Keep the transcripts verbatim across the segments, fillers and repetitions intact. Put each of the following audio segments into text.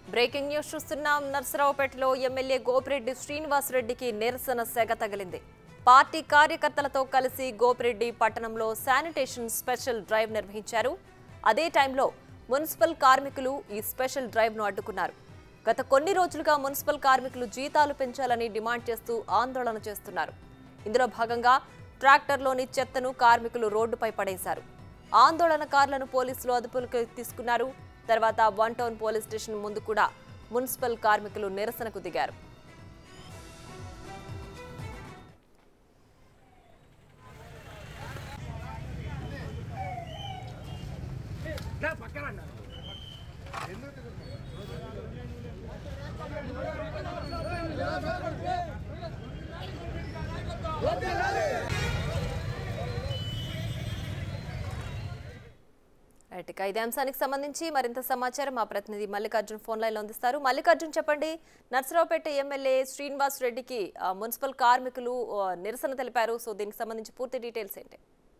Breaking news చూస్తున్నాం. నర్సరావుపేటలో MLA Gopireddy శ్రీనివాసరెడ్డికి నిరసన సెగ తగిలింది. పార్టీ కార్యకర్తలతో కలిసి గోపిరెడ్డి పట్టణంలో శానిటేషన్ స్పెషల్ డ్రైవ్ నిర్వహించారు. అదే టైంలో మున్సిపల్ కార్మికులు ఈ స్పెషల్ డ్రైవ్ను అడ్డుకున్నారు. గత కొన్ని రోజులుగా మున్సిపల్ కార్మికులు జీతాలు పెంచాలని డిమాండ్ చేస్తూ ఆందోళన చేస్తున్నారు. ఇందులో భాగంగా ట్రాక్టర్లోని చెత్తను కార్మికులు రోడ్డుపై పడేశారు. ఆందోళనకారులను పోలీసులు అదుపులోకి తీసుకున్నారు. తర్వాత వన్ టౌన్ పోలీస్ స్టేషన్ ముందు కూడా మున్సిపల్ కార్మికులు నిరసనకు దిగారు. ఇదే అంశానికి సంబంధించి మరింత సమాచారం మా ప్రతినిధి మల్లికార్జున్ ఫోన్ లైన్ లో అందిస్తారు. మల్లికార్జున్, చెప్పండి, నర్సరావుపేట ఎమ్మెల్యే శ్రీనివాస్ రెడ్డికి మున్సిపల్ కార్మికులు నిరసన తెలిపారు. సో దీనికి సంబంధించి పూర్తి డీటెయిల్స్ ఏంటి?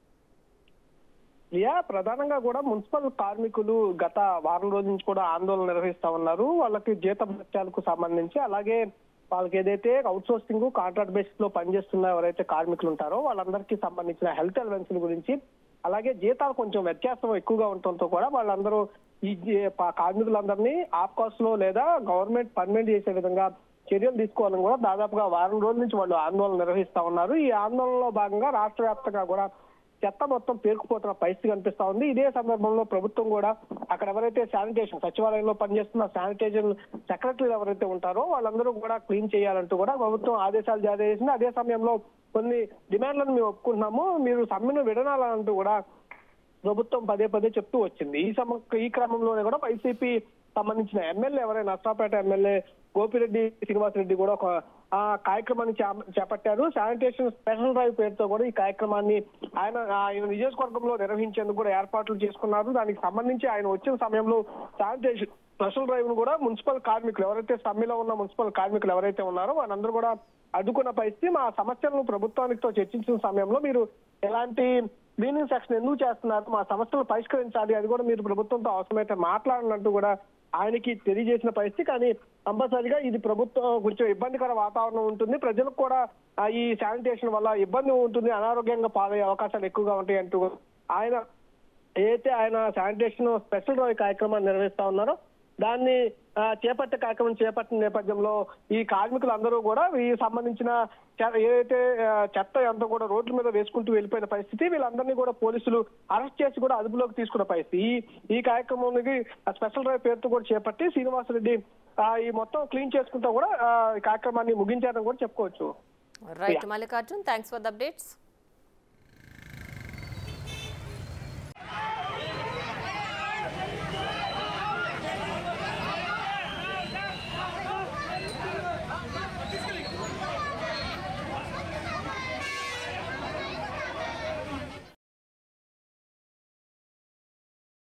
యా ప్రధానంగా కూడా మున్సిపల్ కార్మికులు గత వారం రోజుల నుంచి కూడా ఆందోళన నిర్వహిస్తా ఉన్నారు. వాళ్ళకి జీతభత్యాలకు సంబంధించి, అలాగే వాళ్ళకి ఏదైతే అవుట్ సోర్సింగ్ కాంట్రాక్ట్ బేసిస్ లో పనిచేస్తున్న ఎవరైతే కార్మికులు ఉంటారో వాళ్ళందరికీ సంబంధించిన హెల్త్ అలవెన్స్ గురించి, అలాగే జీతాలు కొంచెం వ్యత్యాసం ఎక్కువగా ఉండటంతో కూడా వాళ్ళందరూ ఈ కార్మికులందరినీ ఆఫ్కాస్ లో లేదా గవర్నమెంట్ పర్మనెంట్ చేసే విధంగా చర్యలు తీసుకోవాలని కూడా దాదాపుగా వారం రోజుల నుంచి వాళ్ళు ఆందోళన నిర్వహిస్తా ఉన్నారు. ఈ ఆందోళనలో భాగంగా రాష్ట్ర వ్యాప్తంగా కూడా చెత్త మొత్తం పేరుకుపోతున్న పరిస్థితి కనిపిస్తా ఉంది. ఇదే సందర్భంలో ప్రభుత్వం కూడా అక్కడ ఎవరైతే శానిటేషన్ సచివాలయంలో పనిచేస్తున్న శానిటేషన్ సెక్రటరీలు ఎవరైతే ఉంటారో వాళ్ళందరూ కూడా క్లీన్ చేయాలంటూ కూడా ప్రభుత్వం ఆదేశాలు జారీ చేసింది. అదే సమయంలో కొన్ని డిమాండ్లను మేము ఒప్పుకుంటున్నాము, మీరు సమ్మెను విడనాలంటూ కూడా ప్రభుత్వం పదే పదే చెప్తూ వచ్చింది. ఈ సమ ఈ క్రమంలోనే కూడా వైసీపీ సంబంధించిన ఎమ్మెల్యే ఎవరైనా నర్సరావుపేట ఎమ్మెల్యే గోపిరెడ్డి శ్రీనివాసరెడ్డి కూడా ఒక ఆ కార్యక్రమాన్ని చేపట్టారు. శానిటేషన్ స్పెషల్ డ్రైవ్ పేరుతో కూడా ఈ కార్యక్రమాన్ని ఆయన ఆయన నియోజకవర్గంలో నిర్వహించేందుకు కూడా ఏర్పాట్లు చేసుకున్నారు. దానికి సంబంధించి ఆయన వచ్చిన సమయంలో శానిటేషన్ స్పెషల్ డ్రైవ్ ను కూడా మున్సిపల్ కార్మికులు ఎవరైతే సమ్మెలో ఉన్న మున్సిపల్ కార్మికులు ఎవరైతే ఉన్నారో వాళ్ళందరూ కూడా అడ్డుకున్న పరిస్థితి. మా సమస్యలను ప్రభుత్వానితో చర్చించిన సమయంలో మీరు ఎలాంటి క్లీనింగ్ సెక్షన్ ఎందుకు చేస్తున్నారు, మా సమస్యలు పరిష్కరించాలి, అది కూడా మీరు ప్రభుత్వంతో అవసరమైతే మాట్లాడాలంటూ కూడా ఆయనకి తెలియజేసిన పరిస్థితి. కానీ కంపల్సరిగా ఇది ప్రభుత్వం కొంచెం ఇబ్బందికర వాతావరణం ఉంటుంది, ప్రజలకు కూడా ఈ శానిటేషన్ వల్ల ఇబ్బంది ఉంటుంది, అనారోగ్యంగా పాలయ్యే అవకాశాలు ఎక్కువగా ఉంటాయి అంటూ ఆయన ఏదైతే ఆయన శానిటేషన్ స్పెషల్ డ్రైవ్ కార్యక్రమాన్ని నిర్వహిస్తా ఉన్నారో దాన్ని చేపట్టే కార్యక్రమం చేపట్టిన నేపథ్యంలో ఈ కార్మికులు అందరూ కూడా ఈ సంబంధించిన ఏదైతే చెత్త అంతా కూడా రోడ్ల మీద వేసుకుంటూ వెళ్ళిపోయిన పరిస్థితి. వీళ్ళందరినీ కూడా పోలీసులు అరెస్ట్ చేసి కూడా అదుపులోకి తీసుకున్న పరిస్థితి. ఈ ఈ కార్యక్రమానికి స్పెషల్ డ్రైవ్ పేరుతో కూడా చేపట్టి శ్రీనివాసరెడ్డి ఈ మొత్తం క్లీన్ చేసుకుంటూ కూడా ఈ కార్యక్రమాన్ని ముగించారని కూడా చెప్పుకోవచ్చు. Right Mallikarjun, thanks for the updates.